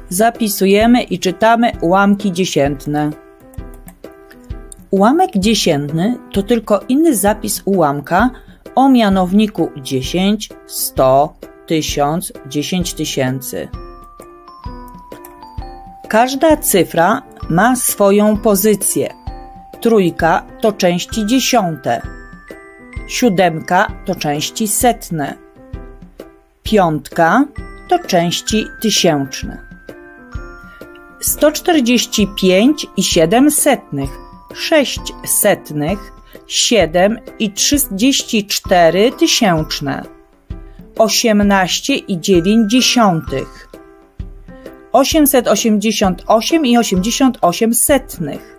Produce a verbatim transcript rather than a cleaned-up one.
Zapisujemy i czytamy ułamki dziesiętne. Ułamek dziesiętny to tylko inny zapis ułamka o mianowniku dziesięć, sto, tysiąc, dziesięć tysięcy. Każda cyfra ma swoją pozycję. Trójka to części dziesiąte. Siódemka to części setne. Piątka to części tysięczne. sto czterdzieści pięć i siedem setnych, sześć setnych, siedem i trzydzieści cztery tysięczne, osiemnaście i dziewięć dziesiątych, osiemset osiemdziesiąt osiem i osiemdziesiąt osiem setnych,